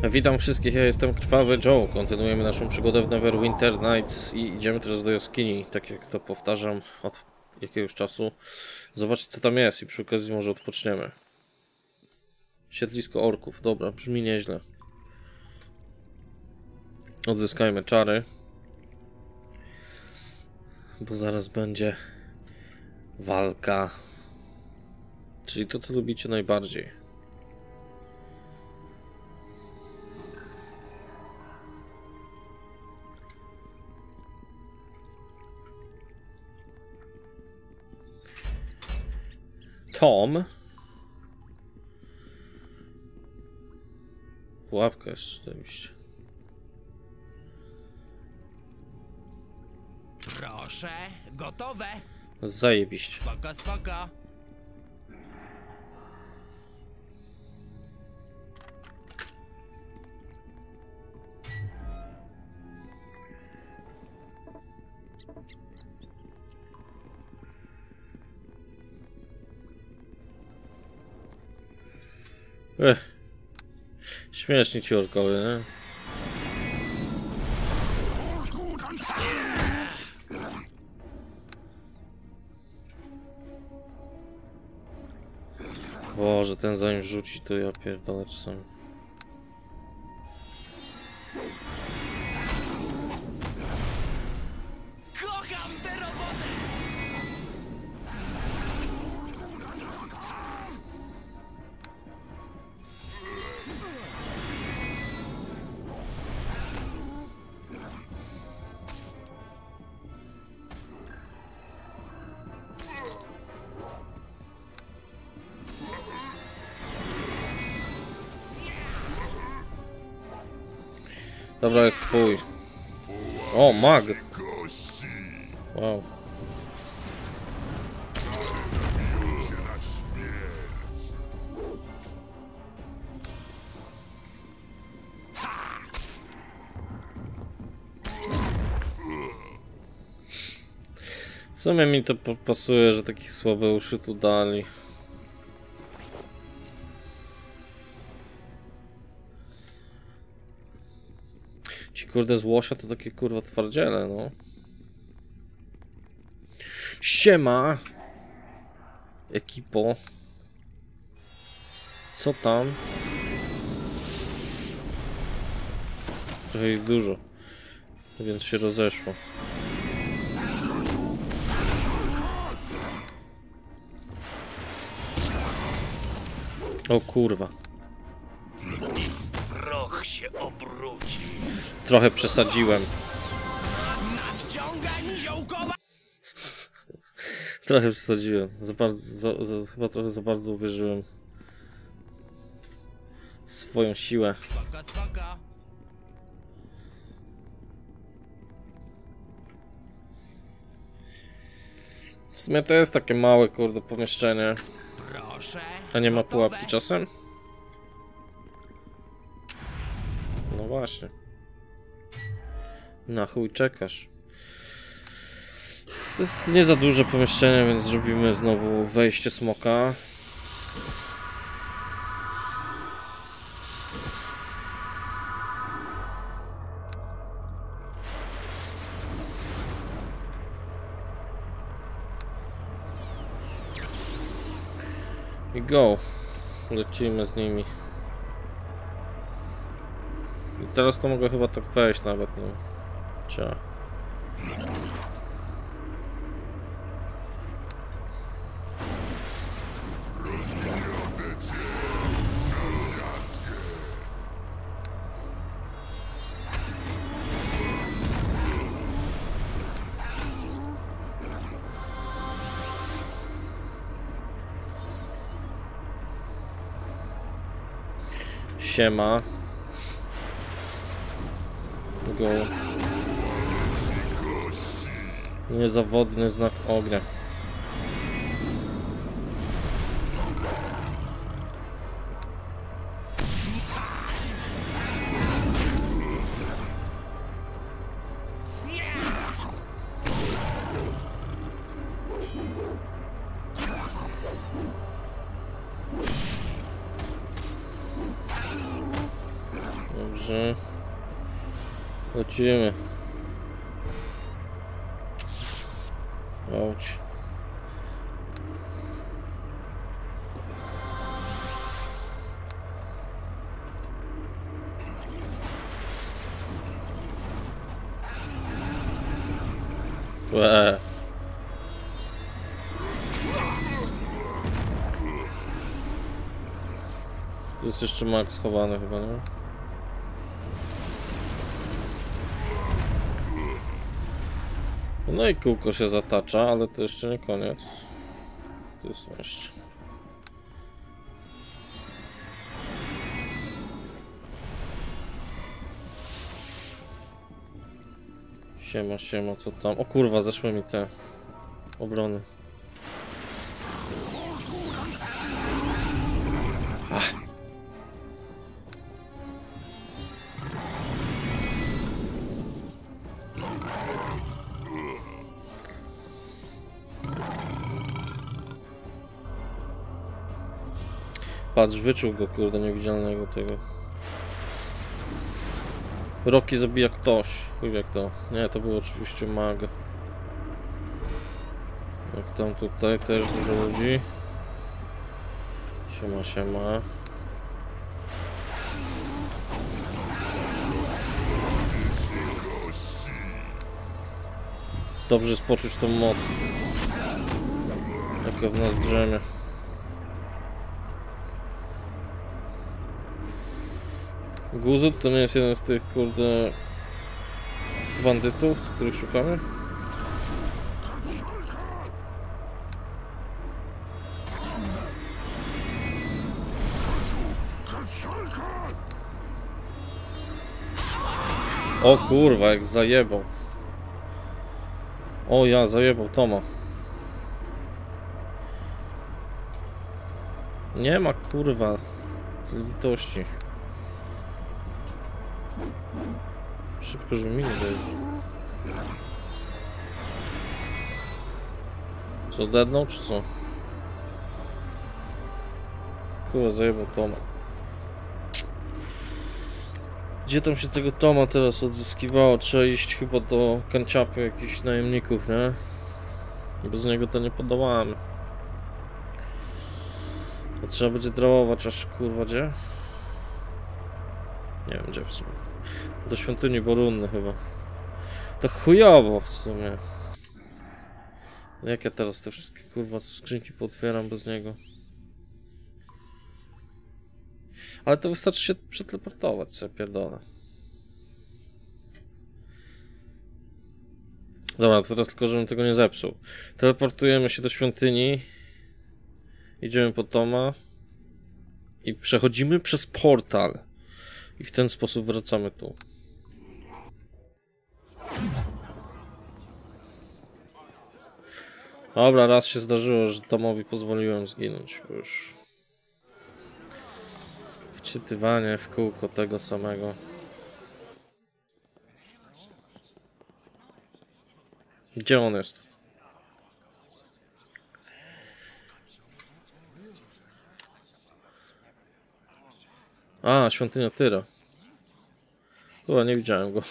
Witam wszystkich, ja jestem Krwawy Joe. Kontynuujemy naszą przygodę w Neverwinter Nights i idziemy teraz do jaskini, tak jak to powtarzam od jakiegoś czasu. Zobaczcie, co tam jest i przy okazji może odpoczniemy. Siedlisko orków, dobra, brzmi nieźle. Odzyskajmy czary, bo zaraz będzie walka, czyli to, co lubicie najbardziej. Tom. Pułapka jeszcze oczywiście. Proszę, gotowe. Zajebiście. Spoko, spoko. Śmiesznie ci orkowie, nie? Boże, ten zanim rzuci, to ja pierdolę czasami. Kocham tę robotę. Dobra, jest twój. O, mag. Wow. W sumie mi to pasuje, że takie słabe uszy tu dali. Ci kurde z łosia to takie kurwa twardziele, no. Siema! Ekipo. Co tam? Trochę ich dużo, więc się rozeszło. O kurwa. Proch się obróci. Trochę przesadziłem. Nadciąga niziołkowa. Trochę przesadziłem. Chyba trochę za bardzo uwierzyłem w swoją siłę. Spoko, spoko. W sumie to jest takie małe kurde pomieszczenie. Proszę. A nie ma gotowe. pułapki czasem? No właśnie. Na chuj czekasz. To jest nie za duże pomieszczenie, więc zrobimy znowu wejście smoka. I go. Lecimy z nimi. I teraz to mogę chyba tak wejść nawet, no. Cia. Siema. Go. Niezawodny znak ognia. Dobrze. Lecimy. Auć. Łe. Jest jeszcze Max schowany chyba, nie? No i kółko się zatacza, ale to jeszcze nie koniec. Tu są jeszcze. Siema, siema, co tam? O kurwa, zeszły mi te obrony. Ach. Patrz, wyczuł go, kurde, niewidzialnego tego. Rocky zabija ktoś. Chuj jak to. Nie, to był oczywiście mag. Jak tam tutaj też dużo ludzi. Siema, siema. Dobrze jest poczuć tą moc, jaka w nas drzemie. Guzut to nie jest jeden z tych, kurde, bandytów, których szukamy? O kurwa, jak zajebał. O ja, zajebał Toma. Nie ma kurwa z litości. Szybko, żeby mi nie dojdzie. Co, deadną czy co? Kurwa, zajebał Toma. Gdzie tam się tego Toma teraz odzyskiwało? Trzeba iść chyba do kanciapy jakichś najemników, nie? Bez niego to nie podołamy. To trzeba będzie drałować aż kurwa gdzie? Nie wiem gdzie w sumie. Do świątyni Borunny chyba. To chujowo w sumie. Jak ja teraz te wszystkie kurwa skrzynki pootwieram bez niego? Ale to wystarczy się przeteleportować, sobie pierdolę. Dobra, teraz tylko żebym tego nie zepsuł. Teleportujemy się do świątyni. Idziemy po Toma. I przechodzimy przez portal. I w ten sposób wracamy tu. Dobra, raz się zdarzyło, że Tomowi pozwoliłem zginąć. Już. Wczytywanie w kółko tego samego. Gdzie on jest? A, świątynia Tyra. Chyba nie widziałem go.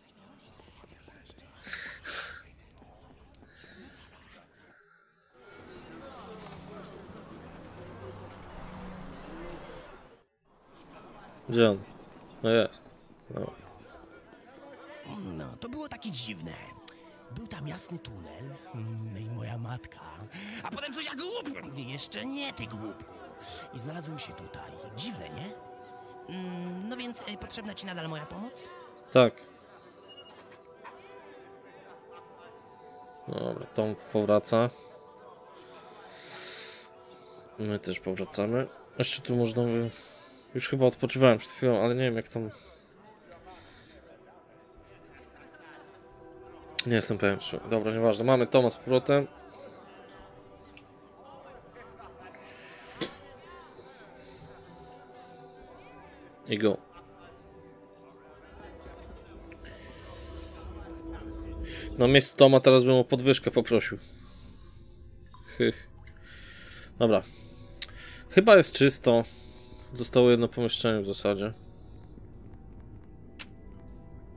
Gdzie on? No jest. No. No, to było takie dziwne. Był tam jasny tunel, i moja matka. A potem coś jak głup. Jeszcze nie, ty głupku. I znalazłem się tutaj. Dziwne, nie? No więc potrzebna ci nadal moja pomoc? Tak. Dobra, Tom powraca. My też powracamy. Jeszcze tu można by... Już chyba odpoczywałem przed chwilą, ale nie wiem jak tam... Nie jestem pewien. Dobra, nieważne. Mamy Toma z powrotem. I go. Na miejscu Toma teraz bym o podwyżkę poprosił. Dobra. Chyba jest czysto. Zostało jedno pomieszczenie w zasadzie.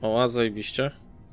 O, zajebiście.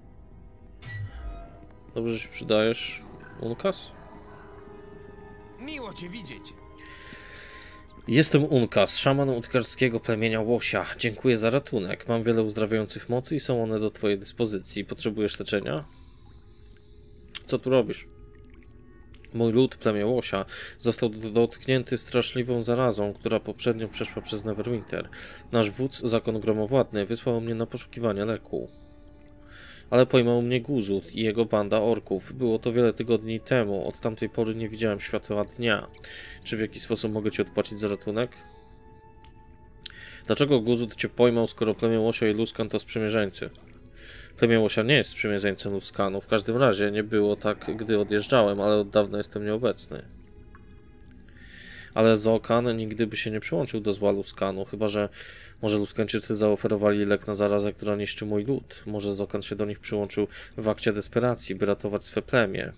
Dobrze się przydajesz. Unkas? Miło cię widzieć. Jestem Unkas, szaman utkarskiego plemienia Łosia. Dziękuję za ratunek. Mam wiele uzdrawiających mocy i są one do twojej dyspozycji. Potrzebujesz leczenia? Co tu robisz? Mój lud, plemię Łosia, został dotknięty straszliwą zarazą, która poprzednio przeszła przez Neverwinter. Nasz wódz, zakon gromowładny, wysłał mnie na poszukiwanie leku. Ale pojmał mnie Guzut i jego banda orków. Było to wiele tygodni temu. Od tamtej pory nie widziałem światła dnia. Czy w jakiś sposób mogę ci odpłacić za ratunek? Dlaczego Guzut cię pojmał, skoro plemię Łosia i Luskan to sprzymierzeńcy? Plemię Łosia nie jest sprzymierzeńcem Luskanu. W każdym razie nie było tak, gdy odjeżdżałem, ale od dawna jestem nieobecny. Ale Zokan nigdy by się nie przyłączył do zła Luskanu, chyba że może Luskańczycy zaoferowali lek na zarazę, która niszczy mój lud. Może Zokan się do nich przyłączył w akcie desperacji, by ratować swe plemię.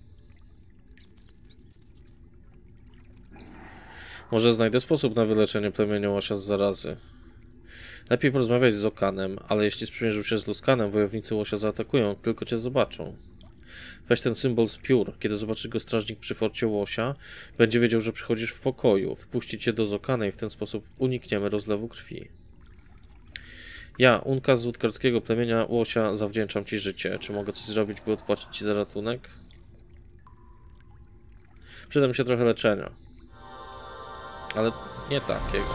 Może znajdę sposób na wyleczenie plemienia Łosia z zarazy. Lepiej porozmawiać z Zokanem, ale jeśli sprzymierzył się z Luskanem, wojownicy Łosia zaatakują, tylko cię zobaczą. Weź ten symbol z piór. Kiedy zobaczy go strażnik przy forcie Łosia, będzie wiedział, że przychodzisz w pokoju. Wpuści cię do Zokana i w ten sposób unikniemy rozlewu krwi. Ja, Unkas z utkarskiego plemienia Łosia, zawdzięczam ci życie. Czy mogę coś zrobić, by odpłacić ci za ratunek? Przyda mi się trochę leczenia. Ale nie takiego.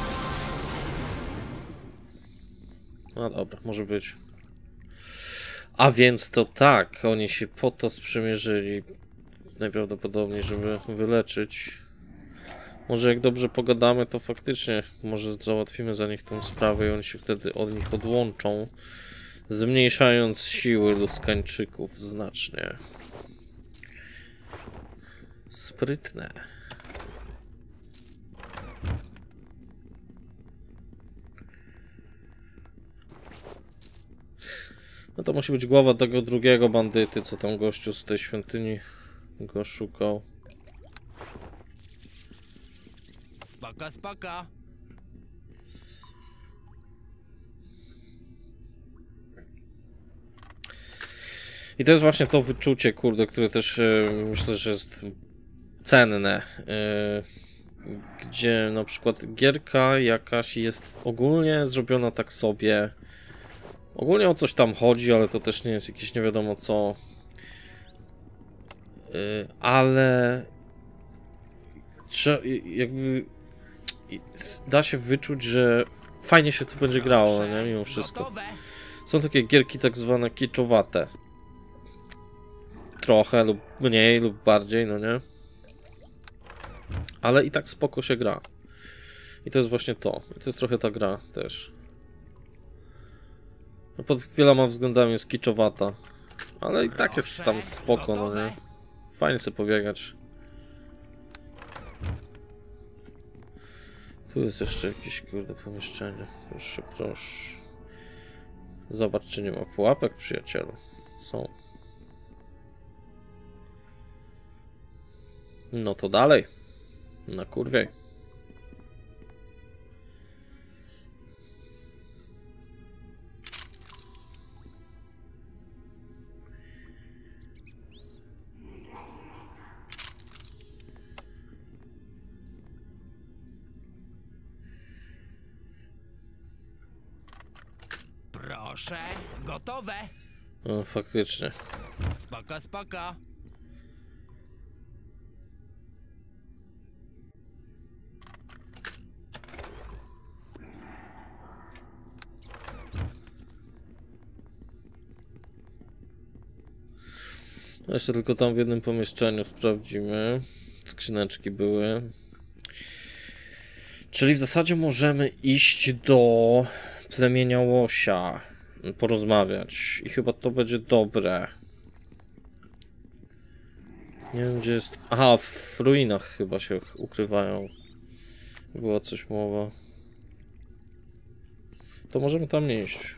No dobra, może być. A więc to tak, oni się po to sprzymierzyli najprawdopodobniej, żeby wyleczyć. Może jak dobrze pogadamy, to faktycznie może załatwimy za nich tą sprawę i oni się wtedy od nich odłączą, zmniejszając siły Luskańczyków znacznie. Sprytne. No to musi być głowa tego drugiego bandyty, co tam gościu z tej świątyni go szukał. Spoko, spoko. I to jest właśnie to wyczucie, kurde, które też myślę, że jest cenne. Gdzie na przykład gierka jakaś jest ogólnie zrobiona tak sobie. Ogólnie o coś tam chodzi, ale to też nie jest jakieś nie wiadomo co. Ale jakby da się wyczuć, że fajnie się to będzie grało, nie? Mimo wszystko. Są takie gierki tak zwane kiczowate. Trochę lub mniej lub bardziej, no nie? Ale i tak spoko się gra. I to jest właśnie to. I to jest trochę ta gra też. No pod wieloma względami jest kiczowata. Ale i tak jest tam spoko, no nie? Fajnie sobie pobiegać. Tu jest jeszcze jakieś, kurde, pomieszczenie. Proszę, proszę. Zobacz, czy nie ma pułapek, przyjacielu. Są. No to dalej. Na kurwie. Proszę, gotowe. No, faktycznie. Spoko, spoko. Jeszcze tylko tam w jednym pomieszczeniu sprawdzimy. Skrzyneczki były. Czyli w zasadzie możemy iść do plemienia Łosia. Porozmawiać. I chyba to będzie dobre. Nie wiem, gdzie jest... Aha, w ruinach chyba się ukrywają. Była coś mowa. To możemy tam iść.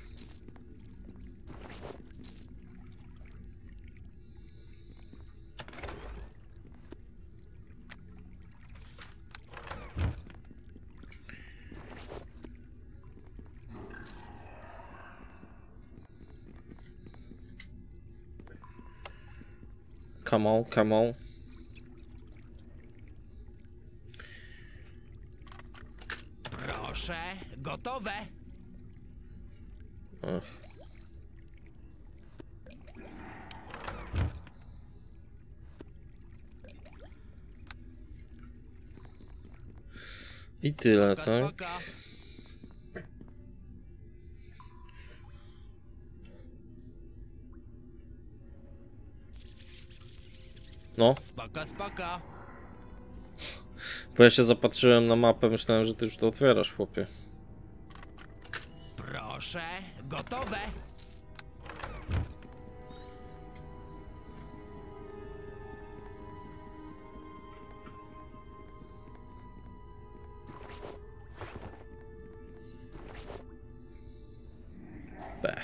Come on, come on. Proszę, gotowe. Ach. I tyle, Spoko, tak? spoko. No, Spoko, spoko. bo ja się zapatrzyłem na mapę, myślałem, że ty już to otwierasz, chłopie. Proszę, gotowe. B.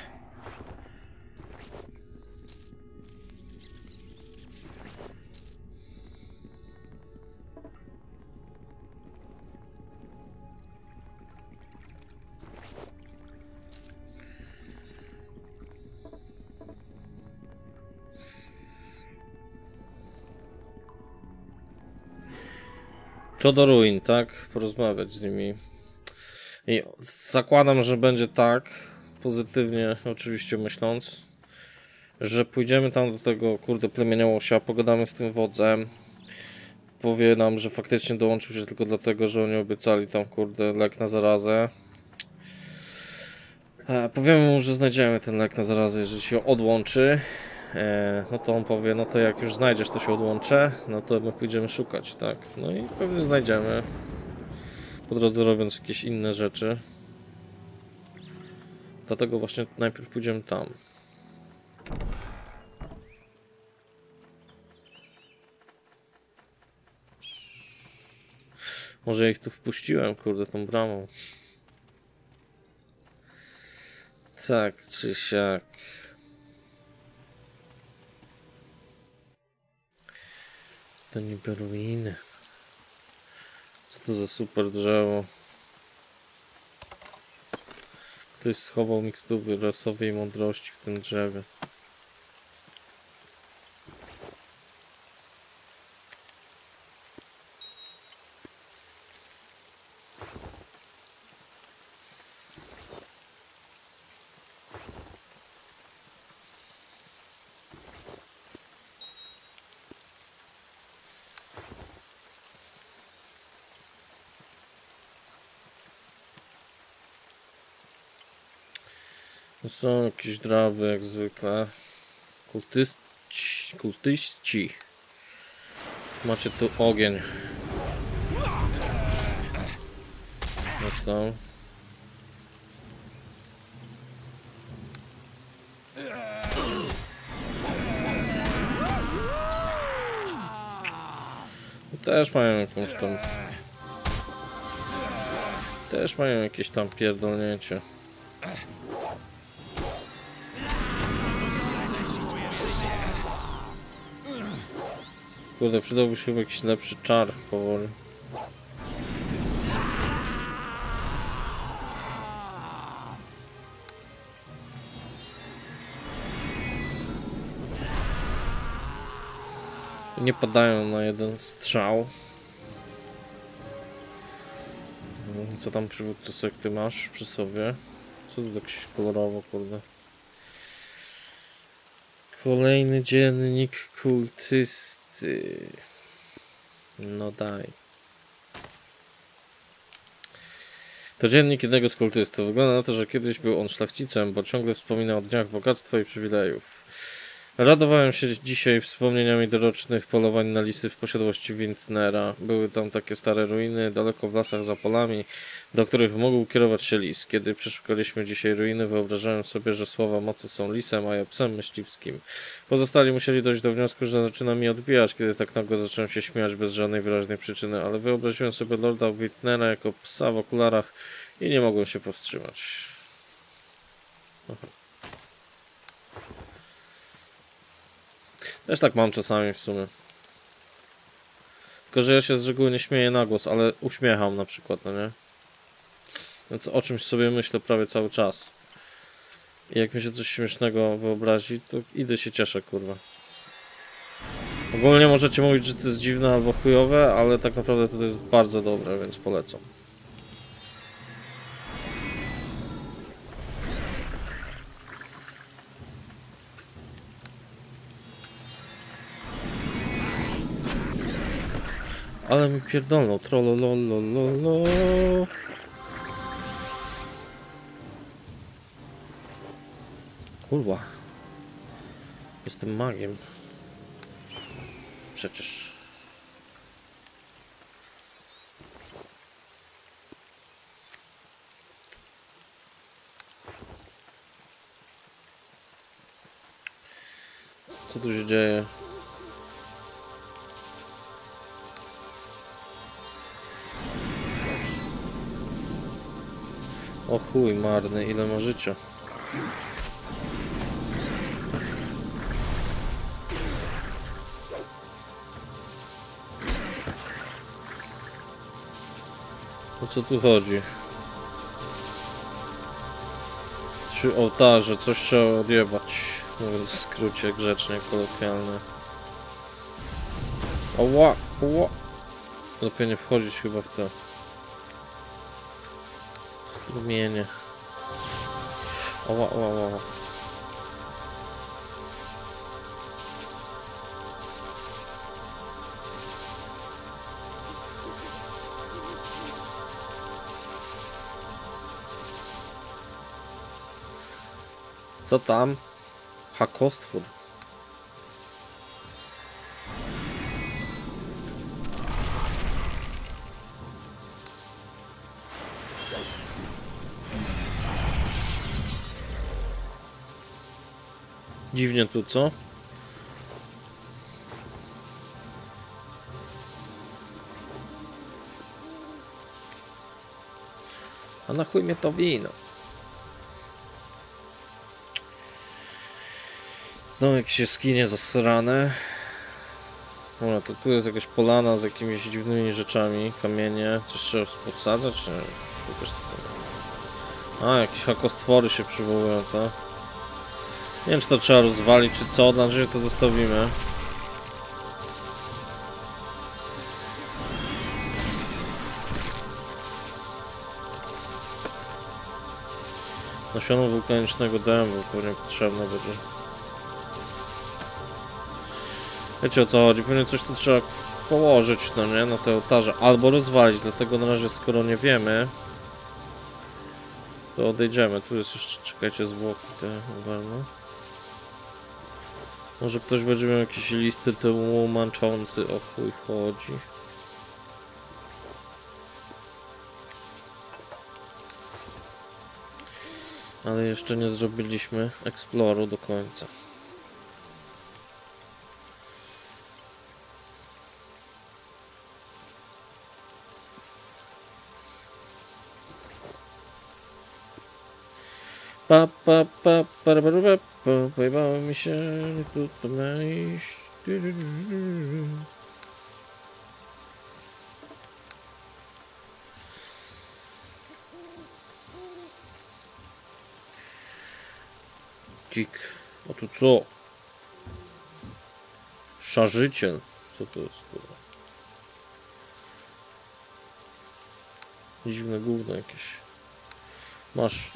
To do ruin, tak? Porozmawiać z nimi. I zakładam, że będzie tak, pozytywnie oczywiście myśląc, że pójdziemy tam do tego, kurde, plemieniołosia, pogadamy z tym wodzem, powie nam, że faktycznie dołączył się tylko dlatego, że oni obiecali tam, kurde, lek na zarazę. Powiemy mu, że znajdziemy ten lek na zarazę, jeżeli się odłączy. No to on powie, no to jak już znajdziesz, to się odłączę, no to my pójdziemy szukać, tak? No i pewnie znajdziemy, po drodze robiąc jakieś inne rzeczy. Dlatego właśnie najpierw pójdziemy tam. Może ja ich tu wpuściłem, kurde, tą bramą. Tak czy siak. To niby ruiny. Co to za super drzewo. Ktoś schował mikstury rasowej mądrości w tym drzewie. To są jakieś draby jak zwykle. Kultyści. Macie tu ogień. Jak tam? Też mają jakąś tam... Też mają jakieś tam pierdolnięcie. Kurde, przydałby się chyba jakiś lepszy czar powoli. Nie padają na jeden strzał. Co tam przywódco sekty masz przy sobie? Co tu tak się kolorowo, kurde? Kolejny dziennik kultysty. No daj. To dziennik jednego z kultystów. Wygląda na to, że kiedyś był on szlachcicem, bo ciągle wspominał o dniach bogactwa i przywilejów. Radowałem się dzisiaj wspomnieniami dorocznych polowań na lisy w posiadłości Wintnera. Były tam takie stare ruiny, daleko w lasach za polami, do których mógł kierować się lis. Kiedy przeszukaliśmy dzisiaj ruiny, wyobrażałem sobie, że słowa mocy są lisem, a ja psem myśliwskim. Pozostali musieli dojść do wniosku, że zaczyna mi odbijać, kiedy tak nagle zacząłem się śmiać bez żadnej wyraźnej przyczyny, ale wyobraziłem sobie lorda Wintnera jako psa w okularach i nie mogłem się powstrzymać. Aha. Też tak mam czasami w sumie. Tylko, że ja się z reguły nie śmieję na głos, ale uśmiecham na przykład, no nie? Więc o czymś sobie myślę prawie cały czas. I jak mi się coś śmiesznego wyobrazi, to idę się cieszę, kurwa. Ogólnie możecie mówić, że to jest dziwne albo chujowe, ale tak naprawdę to jest bardzo dobre, więc polecam. Ale mi pierdolną, trollololololo. Kurwa. Jestem magiem. Przecież. Co tu się dzieje? O chuj, marny, ile ma życia. O co tu chodzi? 3 ołtarze, coś trzeba odjebać. Mówiąc w skrócie, grzecznie, kolokwialnie. Oła, oła. Lepiej nie wchodzić chyba w to. Strumienie. Oła, oła, oła. Co tam? Hakostwór. Dziwnie tu, co? A na chuj mnie to wino? Znowu jakieś jaskinie zasrane. Dobra, to tu jest jakaś polana z jakimiś dziwnymi rzeczami. Kamienie. Coś trzeba podsadzać? Czy jakoś to... A, jakieś hakostwory się przywołują, to. Nie wiem, czy to trzeba rozwalić, czy co. Na razie to zostawimy. Nasiono wulkanicznego dębu pewnie potrzebne będzie. Wiecie o co chodzi? Pewnie coś tu trzeba położyć, no nie? Na te ołtarze. Albo rozwalić, dlatego na razie skoro nie wiemy, to odejdziemy. Tu jest jeszcze, czekajcie, zwłoki te ogarnę. Może ktoś będzie miał jakieś listy temu męczący, o chuj chodzi. Ale jeszcze nie zrobiliśmy eksploru do końca. Pojebało mi się, tu to ma iść. Dzik. A tu co? Szarzyciel. Co to jest, kurwa? Dziwne gówno jakieś. Masz.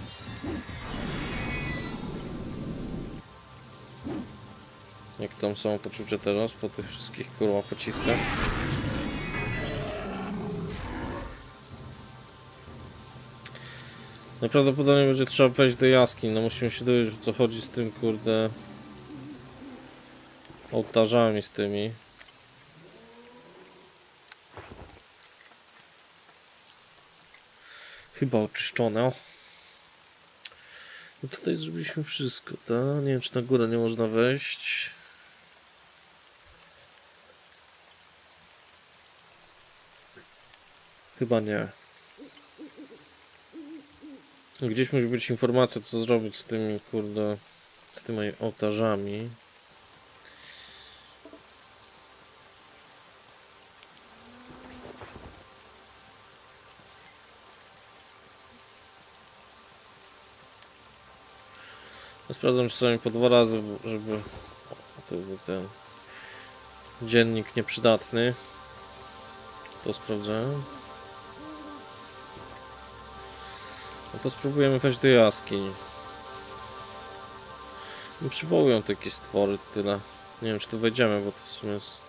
Jak tam samopoczucie teraz po tych wszystkich kurwa pociskach? Najprawdopodobniej będzie trzeba wejść do jaskiń. No musimy się dowiedzieć, o co chodzi z tym, kurde, ołtarzami z tymi. Chyba oczyszczone. No tutaj zrobiliśmy wszystko, tak? Nie wiem, czy na górę nie można wejść. Chyba nie. Gdzieś musi być informacja, co zrobić z tymi, kurde, z tymi ołtarzami. Ja sprawdzam czasami po 2 razy, żeby ten Dziennik nieprzydatny. To sprawdzę. No to spróbujemy wejść do jaskiń. No, przywołują takie stwory, tyle. Nie wiem, czy tu wejdziemy, bo to w sumie jest...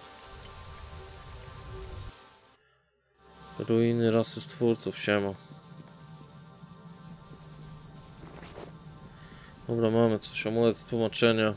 Ruiny rasy stwórców, siema. Dobra, mamy coś. Amulet tłumaczenia.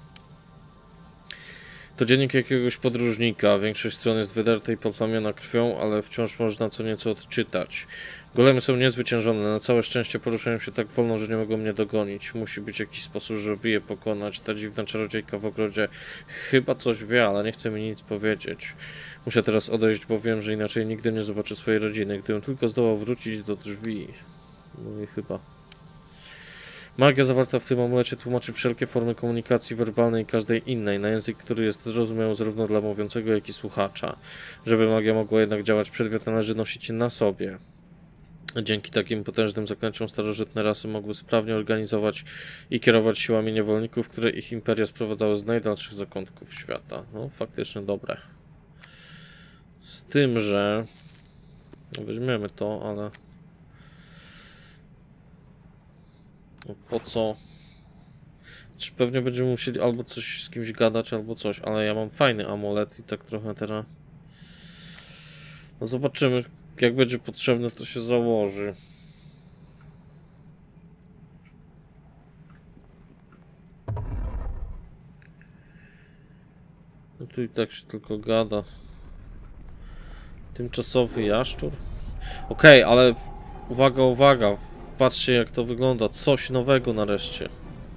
To dziennik jakiegoś podróżnika. Większość stron jest wydarta i poplamiona krwią, ale wciąż można co nieco odczytać. Golemy są niezwyciężone. Na całe szczęście poruszają się tak wolno, że nie mogą mnie dogonić. Musi być jakiś sposób, żeby je pokonać. Ta dziwna czarodziejka w ogrodzie chyba coś wie, ale nie chce mi nic powiedzieć. Muszę teraz odejść, bo wiem, że inaczej nigdy nie zobaczę swojej rodziny. Gdybym tylko zdołał wrócić do drzwi. Mówi chyba. Magia zawarta w tym amulecie tłumaczy wszelkie formy komunikacji werbalnej i każdej innej, na język, który jest zrozumiały zarówno dla mówiącego, jak i słuchacza. Żeby magia mogła jednak działać, przedmiot należy nosić na sobie. Dzięki takim potężnym zaklęciom starożytne rasy mogły sprawnie organizować i kierować siłami niewolników, które ich imperia sprowadzały z najdalszych zakątków świata. No, faktycznie dobre. Z tym, że... No, weźmiemy to, ale... No, po co? Czy pewnie będziemy musieli albo coś z kimś gadać, albo coś, ale ja mam fajny amulet i tak trochę teraz... No zobaczymy, jak będzie potrzebne, to się założy. No tu i tak się tylko gada. Tymczasowy jaszczur? Okej, ale uwaga, uwaga. Patrzcie, jak to wygląda. Coś nowego nareszcie.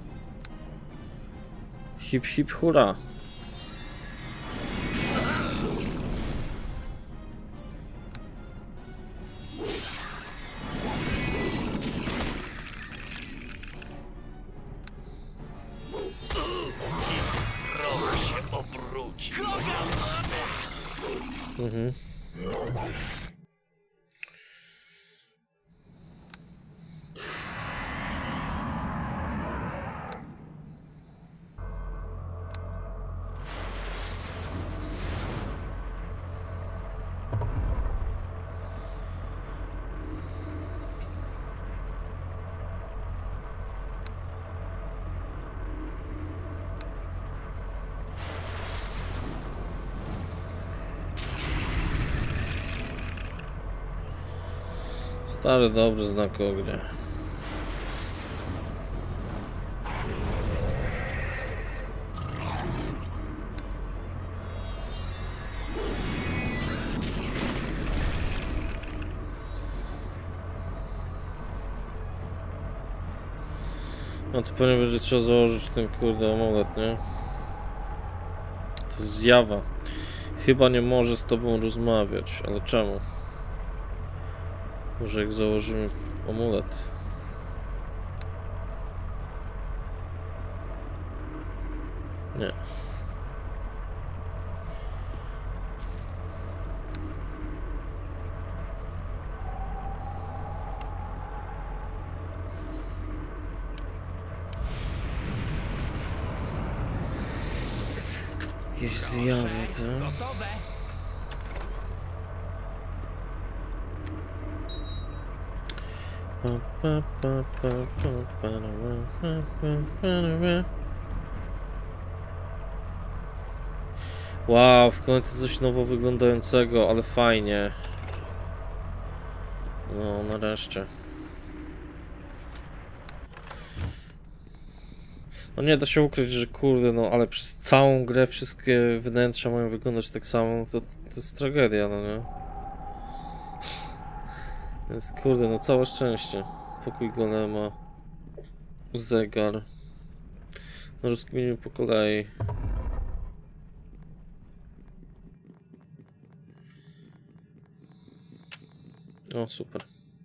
Hip hip hura. Rok się obróci. Mhm. Stary, dobry znak ognia. No to pewnie będzie trzeba założyć ten kurde amulet, nie? To jest zjawa. Chyba nie może z tobą rozmawiać, ale czemu? Może jak założymy amulet. Nie. Jakieś zjawy, to? Gotowe. Wow, w końcu coś nowo wyglądającego, ale fajnie. No, nareszcie. No nie da się ukryć, że kurde, no ale przez całą grę wszystkie wnętrza mają wyglądać tak samo, no to jest tragedia, no nie? Więc kurde, no całe szczęście. Pokój golema. Zegar. No rozkminimy po kolei. O, super.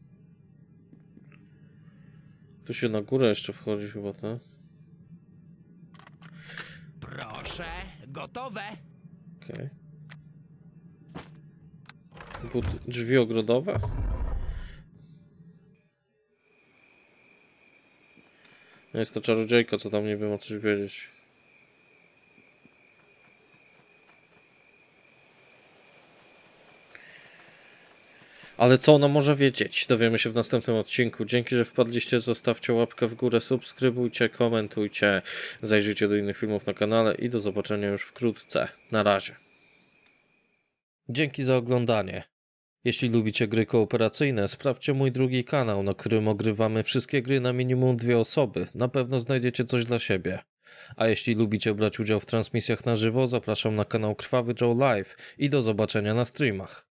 Tu się na górę jeszcze wchodzi chyba, tak? Proszę, gotowe. Okej. Drzwi ogrodowe? No jest to czarodziejka, co tam niby ma coś wiedzieć. Ale co ona może wiedzieć? Dowiemy się w następnym odcinku. Dzięki, że wpadliście, zostawcie łapkę w górę, subskrybujcie, komentujcie, zajrzyjcie do innych filmów na kanale i do zobaczenia już wkrótce. Na razie. Dzięki za oglądanie. Jeśli lubicie gry kooperacyjne, sprawdźcie mój drugi kanał, na którym ogrywamy wszystkie gry na minimum 2 osoby. Na pewno znajdziecie coś dla siebie. A jeśli lubicie brać udział w transmisjach na żywo, zapraszam na kanał Krwawy Joe Live i do zobaczenia na streamach.